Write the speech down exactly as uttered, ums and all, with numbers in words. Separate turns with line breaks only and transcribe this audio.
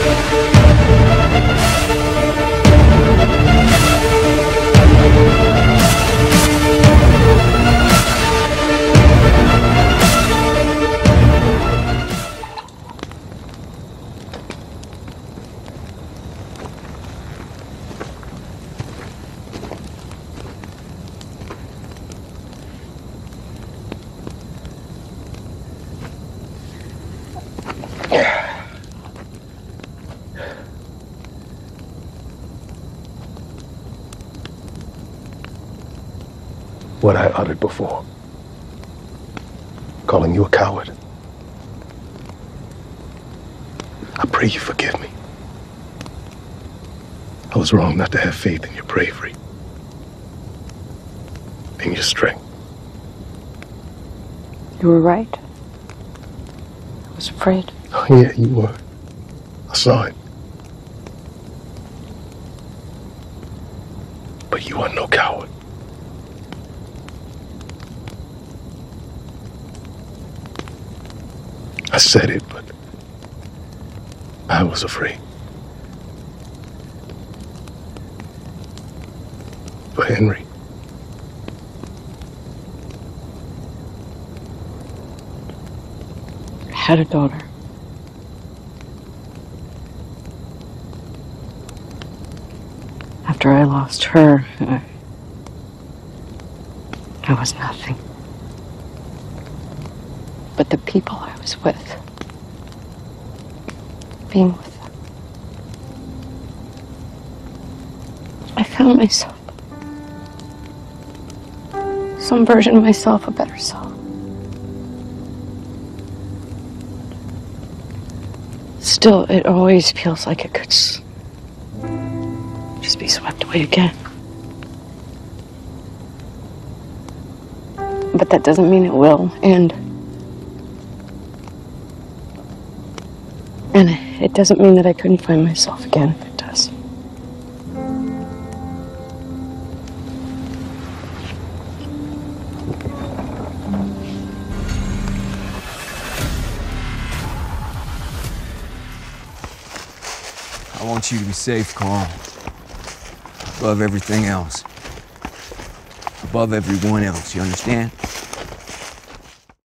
What I uttered before, calling you a coward. I pray you forgive me. I was wrong not to have faith in your bravery, in your strength.
You were right. I was afraid.
Oh, yeah, you were. I saw it. But you are no coward. I said it, but I was afraid. For Henry.
I had a daughter. After I lost her, I, I was nothing. But the people I was with, being with them, I found myself, some version of myself, a better self. Still, it always feels like it could s just be swept away again. But that doesn't mean it will, and And it doesn't mean that I couldn't find myself again if it does.
I want you to be safe, Carl. Above everything else. Above everyone else, you understand?